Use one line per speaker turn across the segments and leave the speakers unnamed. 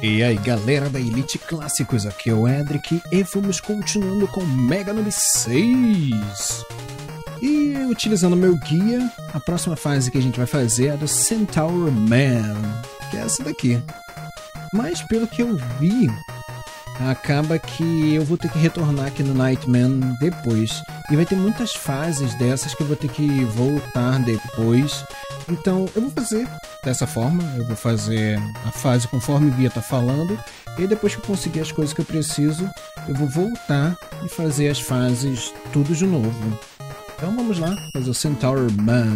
E aí galera da Elite Clássicos, aqui é o Edric e vamos continuando com Mega Noob 6. E utilizando meu guia, a próxima fase que a gente vai fazer é a do Centaur Man, que é essa daqui. Mas pelo que eu vi, acaba que eu vou ter que retornar aqui no Nightman depois. E vai ter muitas fases dessas que eu vou ter que voltar depois. Então eu vou fazer dessa forma, eu vou fazer a fase conforme o guia tá falando. E depois que eu conseguir as coisas que eu preciso, eu vou voltar e fazer as fases tudo de novo. Então vamos lá, fazer o Centaur Man.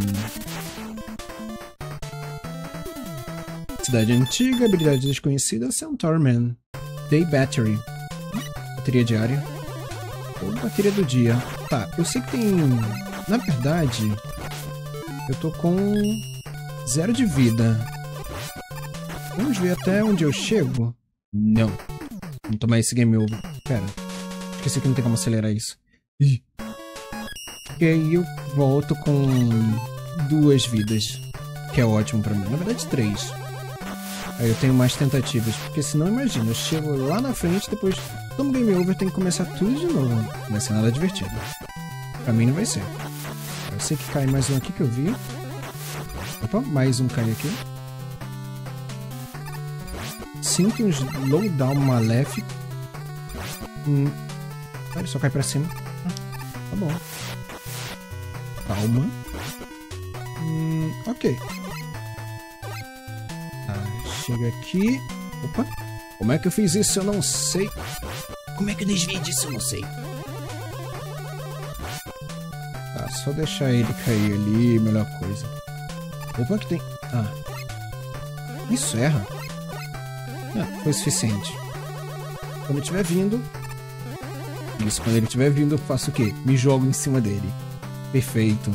Cidade antiga, habilidade desconhecida, Centaur Man. Day Battery. Bateria diária. Ou bateria do dia. Tá, eu sei que tem... Na verdade, eu tô com 0 de vida. Vamos ver até onde eu chego? Não. Vamos tomar esse game over. Pera. Esqueci que não tem como acelerar isso. Ih. E aí eu volto com 2 vidas. Que é ótimo pra mim. Na verdade 3. Aí eu tenho mais tentativas. Porque senão, imagina, eu chego lá na frente, depois tomo game over, tenho que começar tudo de novo. Não vai ser nada divertido. Pra mim não vai ser. Eu sei que cai mais um aqui que eu vi. Opa, mais um cai aqui. Sinto um slowdown maléfico. Ele só cai pra cima. Tá bom. Calma. Ok. Tá, chega aqui. Opa. Como é que eu fiz isso? Eu não sei. Como é que eu desviei disso? Eu não sei. Tá, só deixar ele cair ali. Melhor coisa. Opa, que tem... Ah. Isso erra. Ah, foi suficiente. Quando ele estiver vindo... Isso, quando ele estiver vindo eu faço o quê? Me jogo em cima dele. Perfeito.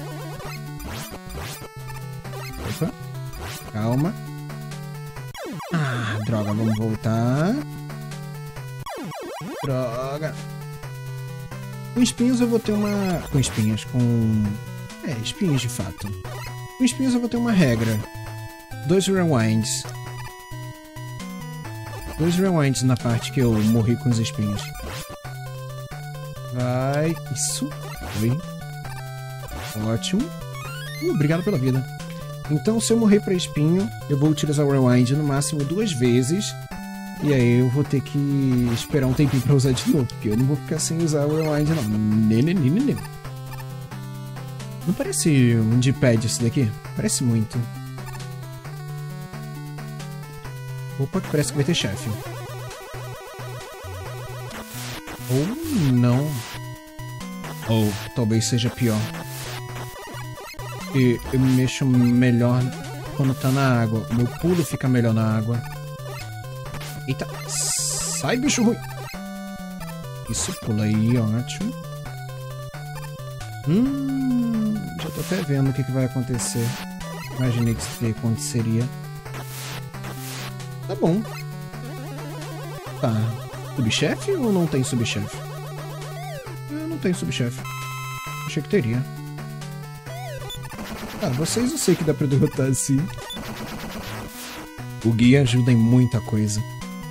Opa. Calma. Ah, droga, vamos voltar. Droga. Com espinhos eu vou ter uma... Com espinhas, com... espinhos de fato. Com espinhos eu vou ter uma regra. 2 rewinds. 2 rewinds na parte que eu morri com os espinhos. Vai. Isso. Foi. Ótimo. Obrigado pela vida. Então, se eu morrer para espinho, eu vou utilizar o rewind no máximo 2 vezes. E aí eu vou ter que esperar um tempinho para usar de novo. Porque eu não vou ficar sem usar o rewind, não. Não parece um D-pad isso daqui? Parece muito. Opa, que parece que vai ter chefe. Ou não. Ou talvez seja pior. E eu me mexo melhor quando tá na água. O meu pulo fica melhor na água. Eita. Sai, bicho ruim. Isso, pula aí, ótimo. Já tô até vendo o que vai acontecer. Imaginei que isso aconteceria. Tá bom. Tá. Subchefe ou não tem subchefe? Não tem subchefe. Achei que teria. Ah, vocês eu sei que dá pra derrotar assim. O guia ajuda em muita coisa.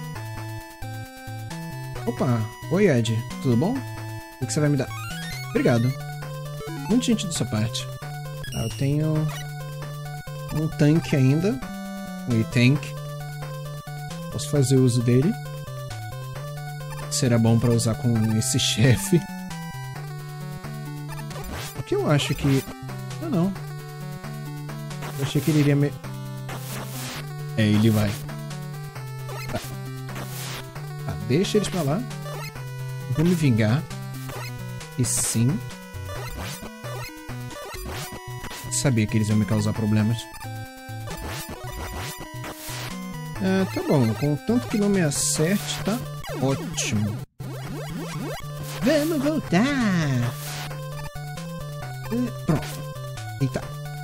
Opa. Oi, Ed. Tudo bom? O que você vai me dar? Obrigado. Muito gentil da sua parte. Tá, eu tenho um tanque ainda. Um E-Tank. Posso fazer uso dele. Será bom pra usar com esse chefe. O que eu acho que... Não. Eu achei que ele iria me... ele vai. Tá. Tá, deixa eles pra lá. Vou me vingar. E sim. Sabia que eles iam me causar problemas. Tá bom. Contanto que não me acerte, tá? Ótimo. Vamos voltar. Pronto. Eita.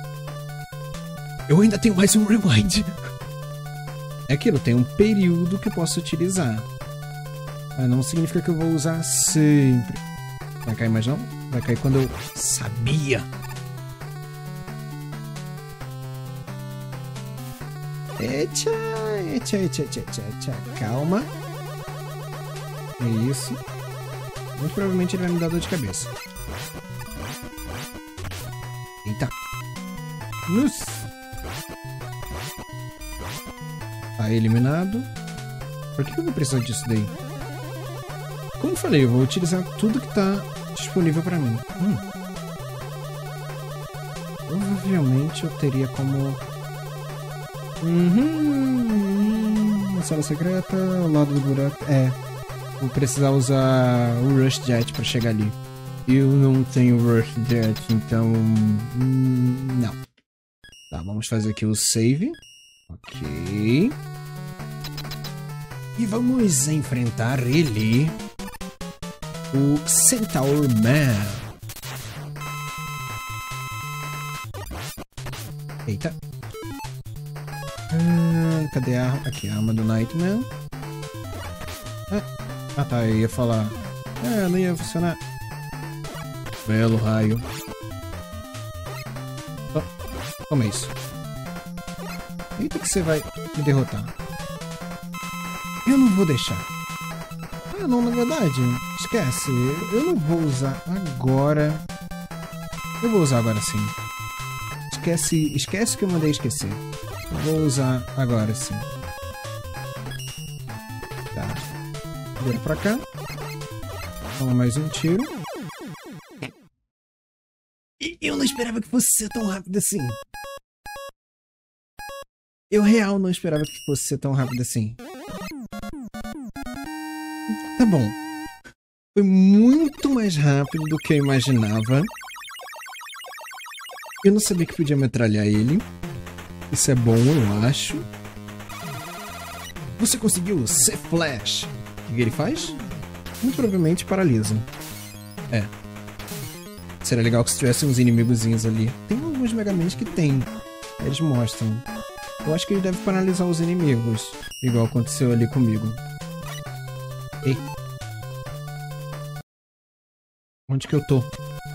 Eu ainda tenho mais um rewind. É aquilo, tem um período que eu posso utilizar. Mas não significa que eu vou usar sempre. Vai cair mais não? Vai cair quando eu sabia. Eita, Calma. É isso. Muito provavelmente ele vai me dar dor de cabeça. Eita. Nossa. Tá eliminado. Por que eu vou precisar disso daí? Como eu falei, eu vou utilizar tudo que tá disponível pra mim. Provavelmente eu teria como... Uma sala secreta, ao lado do buraco. Vou precisar usar o Rush Jet pra chegar ali. Eu não tenho Rush Jet, então... não. Tá, vamos fazer aqui o save. Ok. E vamos enfrentar ele. O Centaur Man. Eita. Cadê a arma? Aqui, a arma do Nightman. Tá, eu ia falar. Não ia funcionar. Belo raio. Toma isso. Eita que você vai me derrotar. Eu não vou deixar. Não, na verdade, esquece. Eu não vou usar agora. Eu vou usar agora sim. Esquece que eu mandei esquecer. Eu vou usar agora sim. Tá. Vira pra cá. Toma mais um tiro. E eu não esperava que fosse ser tão rápido assim. Eu real não esperava que fosse ser tão rápido assim. Tá bom. Foi muito mais rápido do que eu imaginava. Eu não sabia que podia metralhar ele. Isso é bom, eu acho. Você conseguiu ser Flash. O que ele faz? Muito provavelmente paralisa. Seria legal que se tivesse uns inimigozinhos ali. Tem alguns Mega Mans que tem. Eles mostram. Eu acho que ele deve paralisar os inimigos. Igual aconteceu ali comigo. Ei. Onde que eu tô?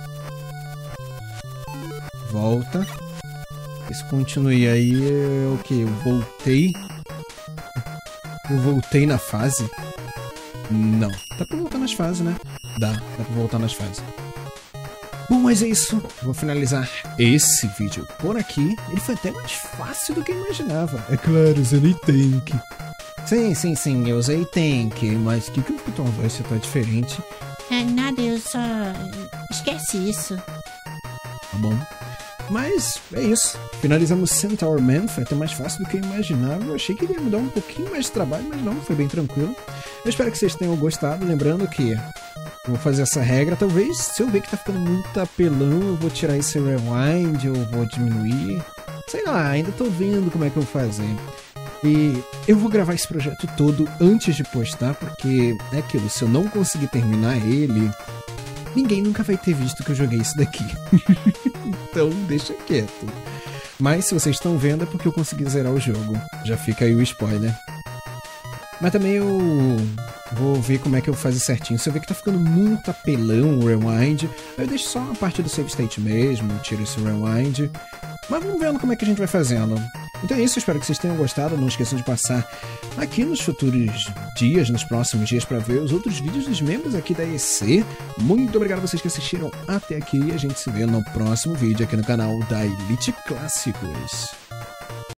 Volta. Isso continue aí. O que? Eu voltei? Eu voltei na fase? Não. Dá pra voltar nas fases, né? Dá pra voltar nas fases. Bom, mas é isso. Vou finalizar esse vídeo por aqui. Ele foi até mais fácil do que eu imaginava. É claro, usei tank. Sim, eu usei tank. Mas o que o tom voz tá diferente?
Nada, eu só... esquece isso.
Tá bom. Mas é isso. Finalizamos Centaur Man. Foi até mais fácil do que eu imaginava. Eu achei que ele ia me dar um pouquinho mais de trabalho, mas não, foi bem tranquilo. Eu espero que vocês tenham gostado. Lembrando que eu vou fazer essa regra. Talvez, se eu ver que tá ficando muito apelão, eu vou tirar esse rewind, eu vou diminuir. Sei lá, ainda tô vendo como é que eu vou fazer. E eu vou gravar esse projeto todo antes de postar, porque é aquilo, se eu não conseguir terminar ele, ninguém nunca vai ter visto que eu joguei isso daqui. Então deixa quieto. Mas se vocês estão vendo é porque eu consegui zerar o jogo. Já fica aí o spoiler. Mas também eu vou ver como é que eu faço certinho. Se eu ver que tá ficando muito apelão o rewind, eu deixo só a parte do save state mesmo, tiro esse rewind. Mas vamos vendo como é que a gente vai fazendo. Então é isso, espero que vocês tenham gostado. Não esqueçam de passar aqui nos futuros dias, nos próximos dias, para ver os outros vídeos dos membros aqui da EC. Muito obrigado a vocês que assistiram até aqui e a gente se vê no próximo vídeo aqui no canal da Elite Clássicos.